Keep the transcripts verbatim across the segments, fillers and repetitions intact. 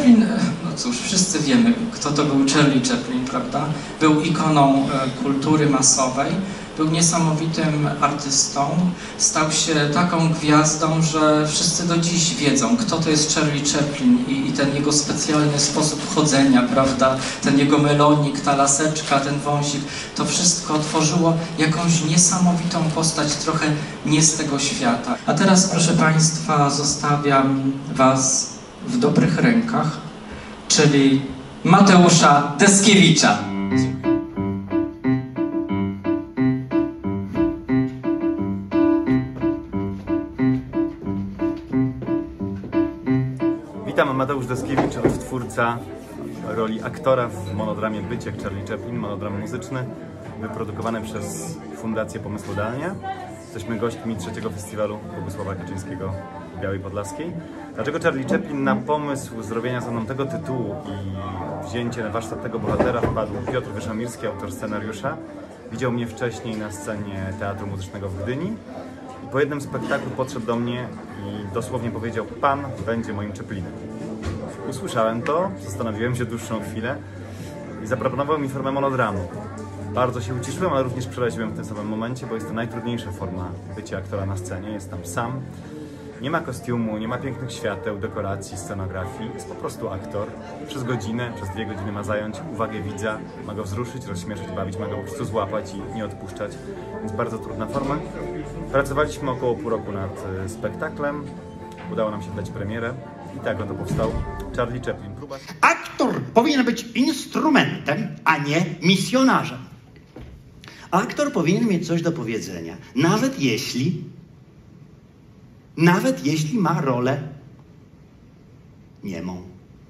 Chaplin, no cóż, wszyscy wiemy, kto to był Charlie Chaplin, prawda? Był ikoną kultury masowej, był niesamowitym artystą, stał się taką gwiazdą, że wszyscy do dziś wiedzą, kto to jest Charlie Chaplin i, i ten jego specjalny sposób chodzenia, prawda? Ten jego melonik, ta laseczka, ten wąsik, to wszystko tworzyło jakąś niesamowitą postać, trochę nie z tego świata. A teraz, proszę Państwa, zostawiam Was w dobrych rękach, czyli Mateusza Deskiewicza. Witam, Mateusz Deskiewicz, twórca roli aktora w monodramie Być jak Charlie Chaplin, monodram muzyczny, wyprodukowany przez Fundację Pomysłodalnia. Jesteśmy gośćmi trzeciego festiwalu Bogusława Kaczyńskiego w Białej Podlaskiej. Dlaczego Charlie Chaplin? Na pomysł zrobienia ze mną tego tytułu i wzięcie na warsztat tego bohatera wpadł Piotr Wyszomirski, autor scenariusza. Widział mnie wcześniej na scenie Teatru Muzycznego w Gdyni. I po jednym spektaklu podszedł do mnie i dosłownie powiedział: pan będzie moim Chaplinem. Usłyszałem to, zastanowiłem się dłuższą chwilę i zaproponował mi formę monodramu. Bardzo się ucieszyłem, ale również przeraziłem w tym samym momencie, bo jest to najtrudniejsza forma bycia aktora na scenie. Jest tam sam, nie ma kostiumu, nie ma pięknych świateł, dekoracji, scenografii. Jest po prostu aktor. Przez godzinę, przez dwie godziny ma zająć uwagę widza, ma go wzruszyć, rozśmieszyć, bawić, ma go po prostu złapać i nie odpuszczać. Więc bardzo trudna forma. Pracowaliśmy około pół roku nad spektaklem. Udało nam się dać premierę i tak oto powstał Charlie Chaplin. Próba... Aktor powinien być instrumentem, a nie misjonarzem. Aktor powinien mieć coś do powiedzenia, nawet jeśli, nawet jeśli ma rolę niemą.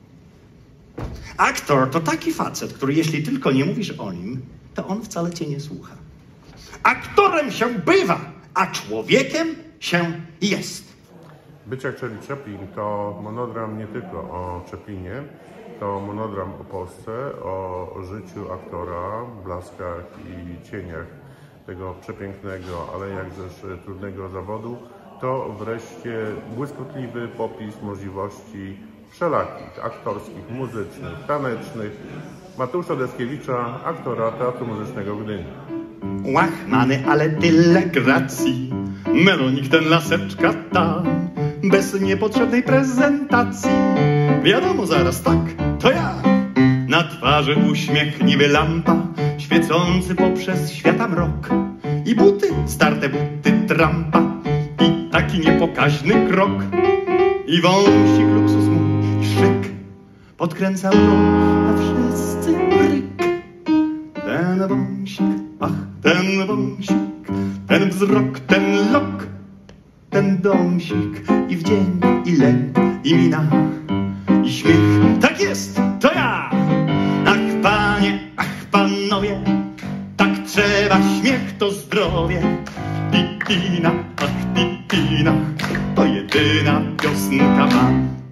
Aktor to taki facet, który jeśli tylko nie mówisz o nim, to on wcale cię nie słucha. Aktorem się bywa, a człowiekiem się jest. Być jak Charlie Chaplin to monodram nie tylko o Chaplinie, to monodram o Polsce, o życiu aktora, blaskach i cieniach tego przepięknego, ale jakżeż trudnego zawodu. To wreszcie błyskotliwy popis możliwości wszelakich, aktorskich, muzycznych, tanecznych Mateusza Deskiewicza, aktora Teatru Muzycznego w Gdyni. Łachmany, ale tyle gracji, melonik ten, laseczka ta, bez niepotrzebnej prezentacji. Wiadomo zaraz, tak, to ja. Na twarzy uśmiech niby lampa, świecący poprzez świata mrok. I buty, starte buty Trumpa, i taki niepokaźny krok. I wąsik, luksus mój, i szyk podkręcał go, a wszyscy ryk. Ten wąsik, ach, ten wąsik, ten wzrok, ten lok, ten dąsik, i wdzięk, i lęk, i mina, i śmiech. Tak jest, to ja! Ach, panie, ach, panowie, tak trzeba, śmiech to zdrowie. Titina, ach, titina, to jedyna piosenka ma.